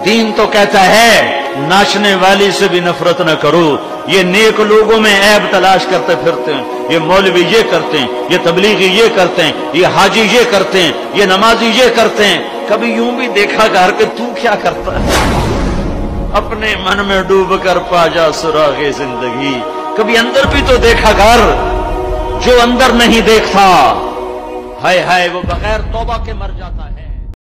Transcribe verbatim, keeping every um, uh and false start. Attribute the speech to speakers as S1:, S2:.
S1: दीन तो कहता है नाचने वाली से भी नफरत न करो। ये नेक लोगों में ऐब तलाश करते फिरते हैं, ये मौलवी ये करते हैं, ये तबलीगी ये करते हैं, ये हाजी ये करते हैं, ये नमाजी ये करते हैं। कभी यूं भी देखा कर कि तू क्या करता है? अपने मन में डूब कर पा जा सुरागे जिंदगी। कभी अंदर भी तो देखा कर, जो अंदर नहीं देखता हाय हाय वो बगैर तौबा के मर जाता है।